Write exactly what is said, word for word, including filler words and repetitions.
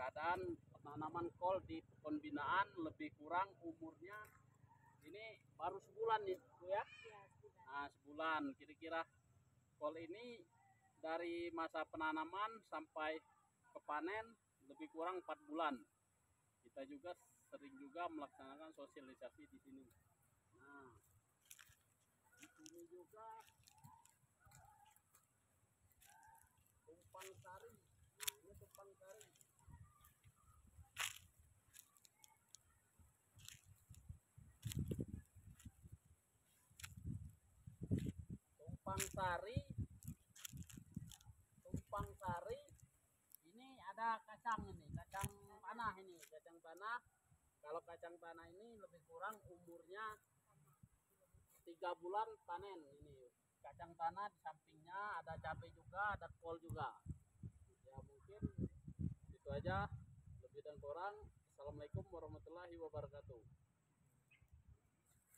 keadaan penanaman kol di pembinaan lebih kurang umurnya ini baru sebulan nih Bu ya. Nah sebulan kira-kira kol ini dari masa penanaman sampai ke panen lebih kurang empat bulan. Kita juga sering juga melaksanakan sosialisasi di sini. Nah di sini juga tumpang sari. Nah ini tumpang sari. Tumpang sari, tumpang sari. Ini ada kacang ini, kacang tanah ini, kacang tanah. Kalau kacang tanah ini lebih kurang umurnya tiga bulan panen ini. Kacang tanah di sampingnya ada cabai juga, ada kol juga. Ya mungkin itu aja. Lebih dan kurang. Assalamualaikum warahmatullahi wabarakatuh.